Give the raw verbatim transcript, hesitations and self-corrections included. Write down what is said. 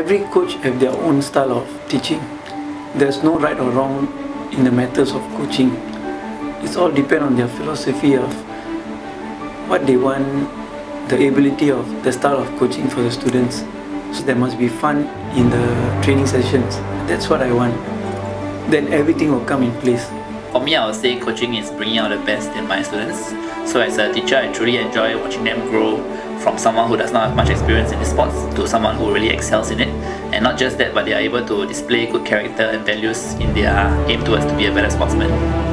every coach have their own style of teaching. There's no right or wrong in the matters of coaching. It's all depend on their philosophy of what they want, the ability of the style of coaching for the students. So there must be fun in the training sessions. That's what I want. Then everything will come in place. For me, I would say coaching is bringing out the best in my students. So as a teacher, I truly enjoy watching them grow from someone who does not have much experience in the sports to someone who really excels in it. And not just that, but they are able to display good character and values in their aim towards to be a better sportsman.